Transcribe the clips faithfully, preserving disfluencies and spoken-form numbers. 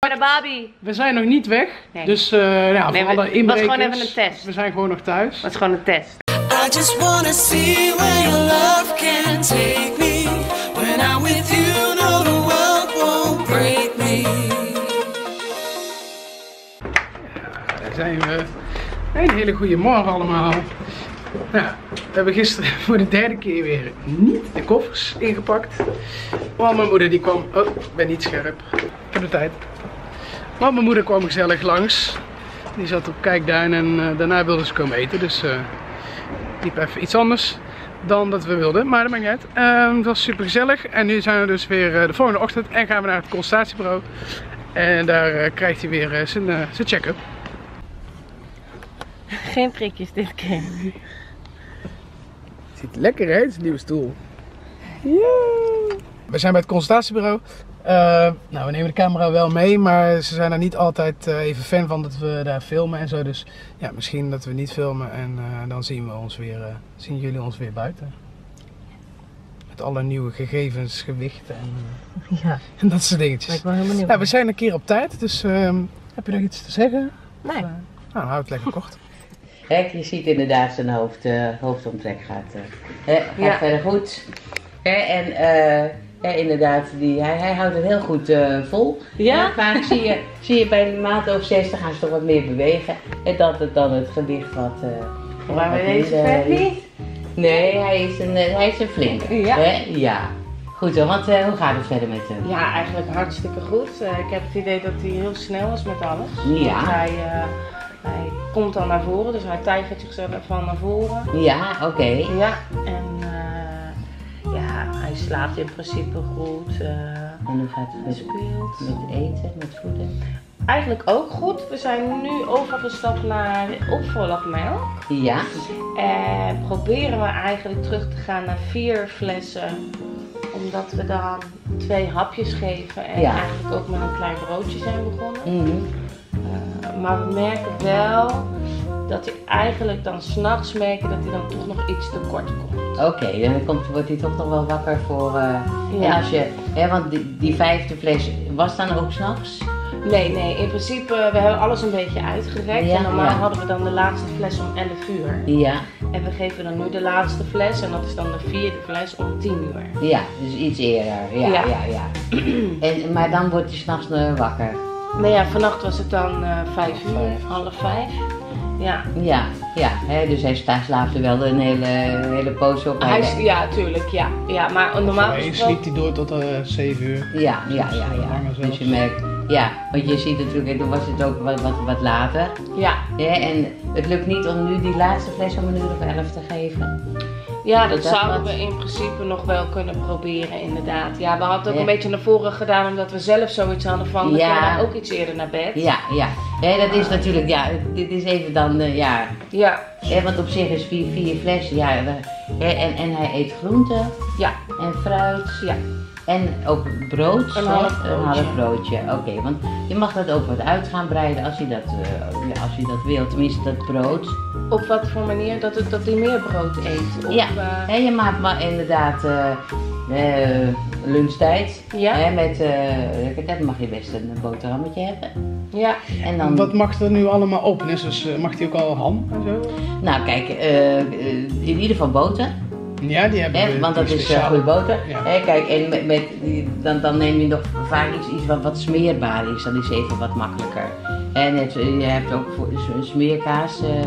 Voor de baby. We zijn nog niet weg, nee. dus uh, ja, nee, voor alle inbrekers. Het was gewoon even een test. We zijn gewoon nog thuis. Het was gewoon een test. I just wanna see where your love can take me. When I'm with you, no the world won't break me. Ja, daar zijn we. Een hele goede morgen allemaal. Nou, we hebben gisteren voor de derde keer weer niet de koffers ingepakt. Want mijn moeder die kwam... Oh, ik ben niet scherp. Ik heb de tijd. Want mijn moeder kwam gezellig langs. Die zat op Kijkduin en uh, daarna wilde ze komen eten. Dus uh, liep even iets anders dan dat we wilden. Maar dat maakt niet uit. Uh, het was super gezellig. En nu zijn we dus weer uh, de volgende ochtend en gaan we naar het consultatiebureau. En daar uh, krijgt hij weer uh, zijn, uh, zijn check-up. Geen prikjes dit keer. Ziet lekker hè, het is een nieuwe stoel. Yeah. We zijn bij het consultatiebureau. Uh, nou, we nemen de camera wel mee, maar ze zijn er niet altijd uh, even fan van dat we daar filmen en zo. Dus ja, misschien dat we niet filmen en uh, dan zien we ons weer, uh, zien jullie ons weer buiten. Met alle nieuwe gegevens, gewichten en, uh, ja. en dat soort dingetjes. Ik ben helemaal nieuw. Nou, we zijn een keer op tijd, dus uh, heb je nog iets te zeggen? Nee. Uh, nou, houd het lekker kort. Kijk, je ziet inderdaad zijn hoofd, uh, hoofdomtrek gaat, uh, hè, gaat ja. verder goed. Hè, en uh, ja, inderdaad, die, hij, hij houdt het heel goed uh, vol. Ja? En vaak zie je, zie je bij een maand of zestig gaan ze toch wat meer bewegen. En dat het dan het gewicht wat... Uh, maar bij deze vet niet? Nee, hij is een, uh, hij is een flinke. Ja. Hè? Ja. Goed hoor, want uh, hoe gaat het verder met hem? Ja, eigenlijk hartstikke goed. Uh, ik heb het idee dat hij heel snel is met alles. Ja. Want hij, uh, hij komt dan naar voren, dus hij tijgert zichzelf van naar voren. Ja, oké. Okay. Ja, en uh, ja, hij slaapt in principe goed. Uh, en hoe gaat het met, speelt. met eten, met voeden? Eigenlijk ook goed. We zijn nu overgestapt naar opvolgmelk. Ja. En proberen we eigenlijk terug te gaan naar vier flessen. Omdat we dan twee hapjes geven en ja. eigenlijk ook met een klein broodje zijn begonnen. Mm-hmm. uh, maar we merken wel dat hij eigenlijk dan 's nachts merken dat hij dan toch nog iets tekort komt. Oké, okay, dan komt, wordt hij toch nog wel wakker voor... Uh, ja. En als je, hè, want die, die vijfde fles was dan ook 's nachts? Nee, nee, in principe, we hebben alles een beetje uitgerekt. Ja, en normaal ja. hadden we dan de laatste fles om elf uur. Ja. En we geven dan nu de laatste fles en dat is dan de vierde fles om tien uur. Ja, dus iets eerder. Ja, ja, ja. ja. En, maar dan wordt hij 's nachts uh, wakker? Nee, ja, vannacht was het dan uh, vijf uur, half vijf. Ja. Ja, ja, hè, dus hij slaapt er wel een hele, hele poos op. Hij, ja, tuurlijk, ja. ja maar normaal gesproken sliep hij door tot uh, zeven uur. Ja, ja, ja, ja. Dus je merkt, ja, want je ziet natuurlijk, en toen was het ook wat, wat, wat later. Ja. ja. En het lukt niet om nu die laatste fles om een uur of elf te geven. Ja, dat, dat zouden wat... we in principe nog wel kunnen proberen, inderdaad. Ja, we hadden het ook ja. een beetje naar voren gedaan, omdat we zelf zoiets hadden van, we ja. gaan ook iets eerder naar bed. Ja, ja. ja dat is natuurlijk, ja, dit is even dan, uh, ja. Ja. ja. Want op zich is vier, vier flessen, ja. We, en, en hij eet groenten. Ja. En fruit. Ja. En ook brood. Een half broodje. Een half broodje, oké. Okay, want je mag dat ook wat uit gaan breiden als je dat, uh, ja, als je dat wil, tenminste dat brood. Op wat voor manier? Dat, het, dat hij meer brood eet? Of, ja, uh... en je maakt maar inderdaad uh, uh, lunchtijd. Ja. Hè, met, uh, dan mag je best een boterhammetje hebben. Ja. En dan... Wat mag er nu allemaal op? Net zoals, uh, mag hij ook al ham en zo? Nou kijk, uh, uh, in ieder geval boter. Ja, die hebben we. He, want dat is uh, goede boter. Ja. He, kijk, en met, met die, dan, dan neem je nog vaak iets, iets wat, wat smeerbaar is. Dat is even wat makkelijker. En het, je hebt ook voor, een smeerkaas. Uh,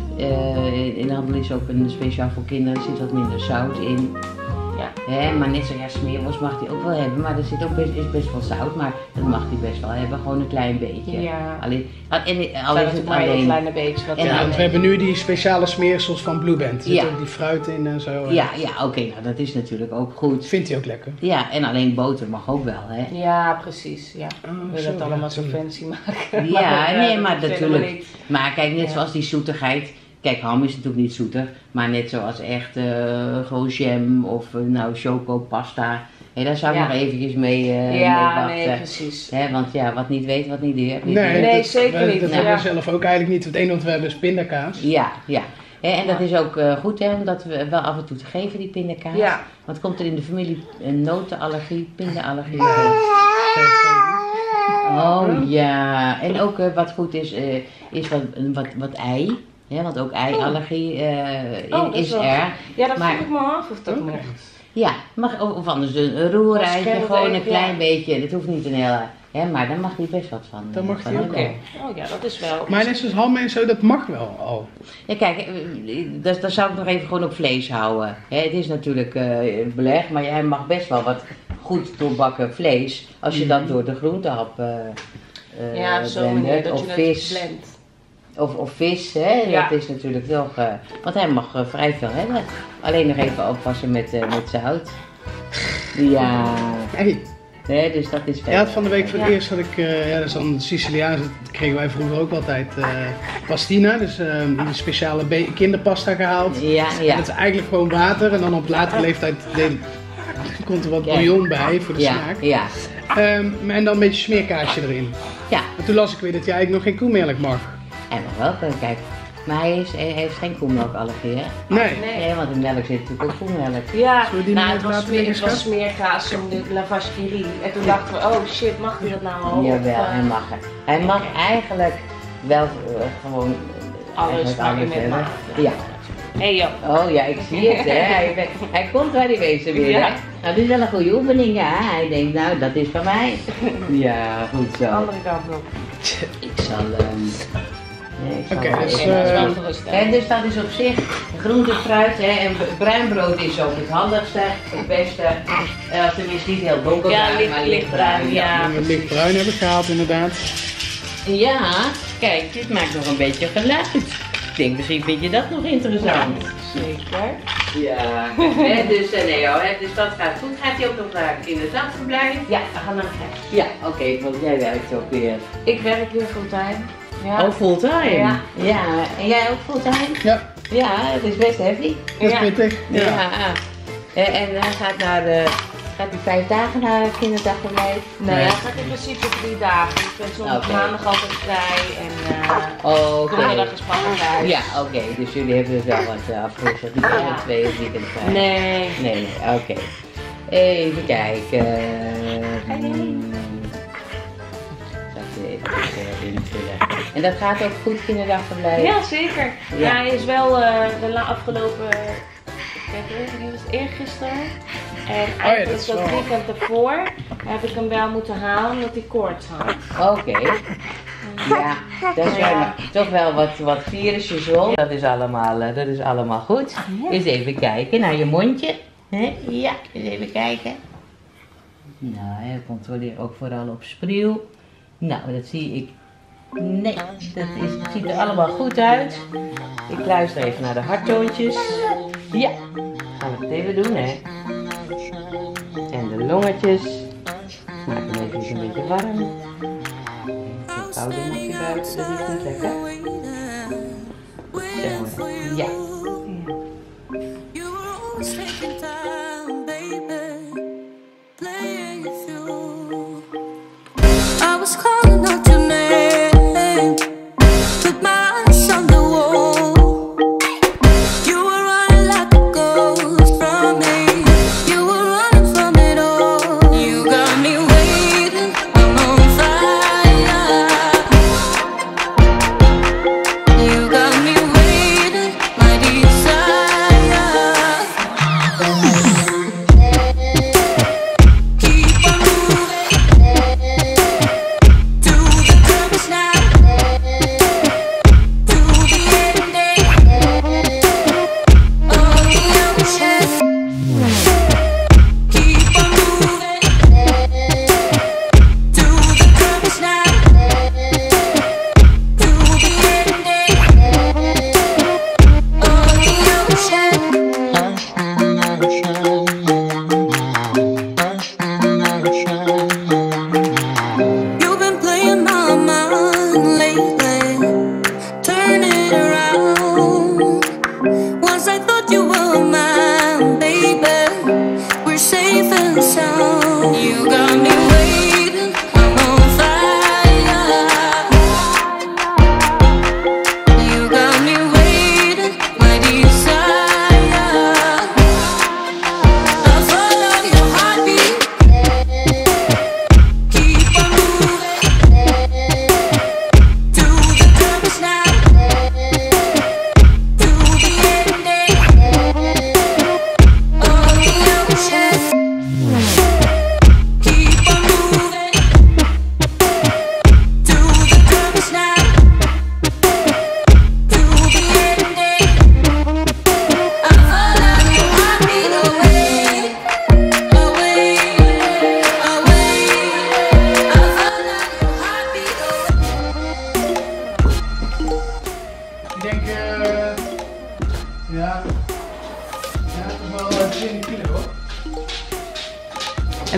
uh, in de handel is ook een speciaal voor kinderen. Er zit wat minder zout in. Ja. He, maar net zo, ja, smeerworst mag hij ook wel hebben. Maar er zit ook best, is best wel zout. Maar dat mag hij best wel hebben. Gewoon een klein beetje. Ja. Alleen, en, al is het maar alleen een kleine beetje. Wat en ja, want we hebben nu die speciale smeersels van Blue Band. Er zit ja. ook die fruit in en zo. Ja, ja oké. Okay, nou dat is natuurlijk ook goed. Vindt hij ook lekker? Ja, en alleen boter mag ook wel, hè? Ja, precies. Ja. Oh, we willen het allemaal ja, zo fancy maken. Ja, maar, nee, uh, maar natuurlijk. Niet. Maar kijk, net ja. zoals die zoetigheid. Kijk, ham is natuurlijk niet zoeter, maar net zoals echt uh, gewoon jam of uh, nou chocopasta. Hey, daar zou ik ja. nog eventjes mee, uh, ja, mee wachten. Nee, precies. He, want ja, wat niet weet, wat niet leert. Nee, nee dat, zeker we, niet. Dat ja. hebben we zelf ook eigenlijk niet. Het enige wat we hebben is pindakaas. Ja, ja. He, en dat is ook uh, goed hè, om dat we wel af en toe te geven, die pindakaas. Ja. Want komt er in de familie een notenallergie, pindaallergie? Ja. Oh Huh? ja, en ook uh, wat goed is, uh, is wat, wat, wat ei. Ja, want ook eiallergie uh, Oh, dat is is wel- er. Ja, dat Maar- vroeg ik me af of dat Oké. mocht. Ja, mag, of anders een, een roereitje, scheelt gewoon een even, klein ja. beetje. Dat hoeft niet een hele, hè, maar daar mag hij best wat van. Daar mag van hij ook hebben. Oh ja, dat is wel. Maar net zoals ham en zo, dat mag wel al. Ja, kijk, eh, dat, dat zou ik nog even gewoon op vlees houden. Hè, het is natuurlijk uh, beleg, maar jij mag best wel wat goed doorbakken vlees. Als je dat door de groentehap uh, uh, Ja, zo blendt, manier dat of je het vis. blendt. Of, of vis, hè? Ja. Dat is natuurlijk nog. Uh, want hij mag uh, vrij veel hebben. Alleen nog even oppassen met, uh, met zout. Ja, Hey, hè, dus dat is je had van de week voor het Ja. eerst dat ik, uh, ja, dat is dan Siciliaans, dat kregen wij vroeger ook altijd. Uh, pastina, dus uh, die speciale be- kinderpasta gehaald. Ja, En ja. dat is eigenlijk gewoon water en dan op latere leeftijd deed, komt er wat Ja. bouillon bij voor de Ja, smaak. ja. Um, en dan een beetje smeerkaasje erin. Ja, En toen las ik weer dat jij eigenlijk nog geen koemelk mag. hij mag wel kunnen kijken. Maar hij, is, hij heeft geen koemelkallergie, hè? Nee. Nee. Nee, want in melk zit natuurlijk ook koemelk. Ja, Zullen we die nou, maar het was, laten smeer, liggen, het was schat? smeerkaas om de lavage Curie. En toen dachten we, oh shit, mag hij dat nou al? Jawel, Of, eh, hij mag het. Hij mag eigenlijk wel uh, gewoon uh, Alles, eigenlijk maar alles met hebben. mate. Ja. Hé hey, joh. Oh ja, ik zie het, hè. Hij, hij komt waar hij wezen wil, Ja. hè. Nou, dit is wel een goede oefening, ja. Hij denkt, nou, dat is van mij. Ja, goed zo. Andere kant op. Ik zal... ehm, nee, ik zal Oké, wel dus, even- dat is wel eh, geruststellend. En dus dat is op zich groente, fruit, hè, en bruin brood is ook het handigste, het beste. Uh, als het is niet heel donker, Ja, licht- maar lichtbruin, ja. En het lichtbruin heb ik gehaald inderdaad. Ja, kijk, dit maakt nog een beetje geluid. Ik denk, misschien vind je dat nog interessant. Zeker. Ja, hè, dus uh, nee, hoor, hè, dus dat gaat goed. Gaat hij ook nog naar een kinderdagverblijf? Ja, we gaan naar de gek. Ja, oké, want jij werkt ook weer. Ik werk weer fulltime. Ja. Oh, fulltime? Ja. Ja, en jij ook fulltime? Ja, Ja, het is best heavy. dat is Ja. pittig. Ja. Ja. En, en hij gaat naar de, gaat hij vijf dagen naar het kinderdagverblijf? Nee, Nee. hij gaat in principe drie dagen. Ik ben zondag Oké. maandag altijd vrij en uh, Oh, oké. donderdag is papa thuis. Ja, oké, dus jullie hebben dus wel wat uh, afgewisseld. Niet alle Ja. twee het weekend vrij. Nee. Nee, nee, oké. Even kijken. Hmm. Dat even uh, invullen. En dat gaat ook goed, kinderdagverblijf? Ja, zeker. Ja. Ja, hij is wel uh, de la- afgelopen, kijk hoor, die was het eergisteren. En dat eigenlijk is dat wel- weekend ervoor heb ik hem wel moeten halen omdat hij koorts had. Oké. Ja, dat is wel, Ja. toch wel wat, wat virusjes rond. Dat is allemaal, eh, dat is allemaal goed. Eens even kijken naar je mondje. Hè? Ja, eens even kijken. Nou, hè, controleer ook vooral op spreeuw. Nou, dat zie ik. Nee, dat is, het ziet er allemaal goed uit. Ik luister even naar de harttoontjes. Ja, gaan we het even doen, hè. En de longetjes. Maak hem even een beetje warm. Een koude mag je buiten, dat is niet lekker. Zo, ja. You were always taking time, baby, playing it through. I was calling out your name, with my eyes on the wall. You were running like a ghost from me. You were running from it all. You got me waiting, I'm on fire. You got me waiting, my desire. Keep on moving.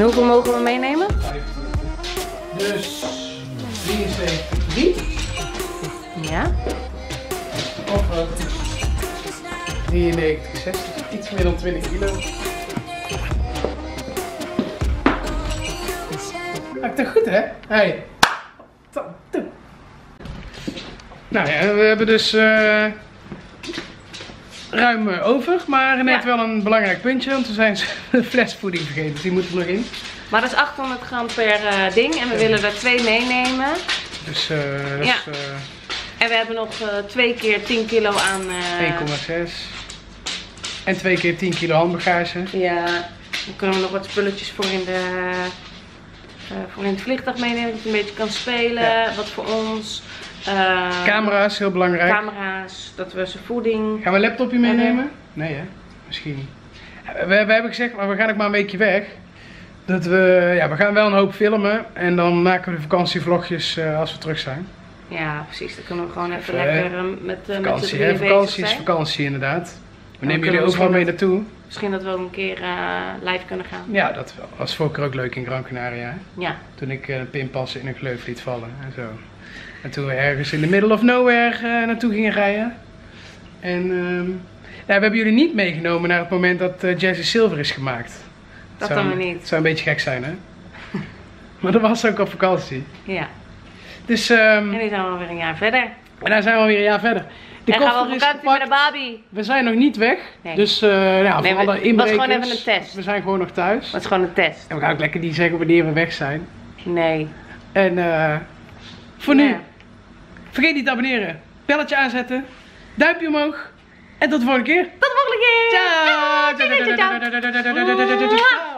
En hoeveel mogen we meenemen? Dus drieënzeventig, drie. Ja. Of uh, drieënnegentig, zestig, iets meer dan twintig kilo. Gaat toch goed, hè? Hey. Nou ja, we hebben dus uh, ruim uh, over, maar net ja. wel een belangrijk puntje, want we zijn de flesvoeding vergeten, dus die moet er nog in. Maar dat is achthonderd gram per uh, ding en we ja. willen er twee meenemen. Dus uh, dat ja. is... Uh, en we hebben nog uh, twee keer tien kilo aan... Uh... één komma zes. En twee keer tien kilo handbagage. Ja, dan kunnen we nog wat spulletjes voor in de... Uh, voor in het vliegtuig meenemen, dat je een beetje kan spelen, ja. wat voor ons. Uh, Camera's, heel belangrijk. Camera's, dat we zijn voeding. Gaan we een laptopje meenemen? Nee hè, misschien niet. We, we hebben gezegd, maar we gaan ook maar een weekje weg. Dat we, ja, we gaan wel een hoop filmen en dan maken we de vakantievlogjes uh, als we terug zijn. Ja, precies. Dan kunnen we gewoon even, even lekker uh, met, uh, vakantie, met z'n drieën vakantie is zijn. vakantie inderdaad. We nemen jullie overal mee naartoe. Misschien dat we ook een keer uh, live kunnen gaan. Ja, dat wel. Was vorige keer ook leuk in Gran Canaria. Hè? Ja. Toen ik uh, pinpassen in een gleuf liet vallen en zo. En toen we ergens in the middle of nowhere uh, naartoe gingen rijden. En uh, ja, we hebben jullie niet meegenomen naar het moment dat uh, Jazzy Silver is gemaakt. Dat zou, dan we niet. Het zou een beetje gek zijn, hè? Maar dat was ook op vakantie. Ja. Dus, um, en nu zijn we alweer een jaar verder. En daar zijn we alweer een jaar verder. De en koffer gaan we op is vakantie met de Barbie. We zijn nog niet weg. Nee. Dus uh, ja, voor nee, alle inbrekers. Het was gewoon even een test. We zijn gewoon nog thuis. Het was gewoon een test. En we gaan ook lekker niet zeggen wanneer we weg zijn. Nee. En uh, voor nee. nu, vergeet niet te abonneren. Belletje aanzetten. Duimpje omhoog. En tot de volgende keer. Tot de volgende keer. Ciao. Ciao. Ciao. Ciao. Ciao.